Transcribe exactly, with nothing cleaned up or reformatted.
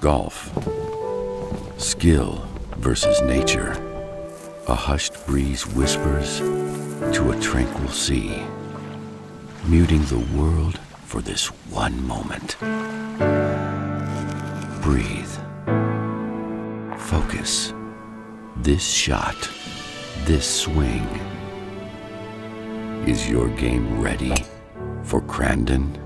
Golf. Skill versus nature. A hushed breeze whispers to a tranquil sea, muting the world for this one moment. Breathe. Focus. This shot, this swing. Is your game ready for Crandon?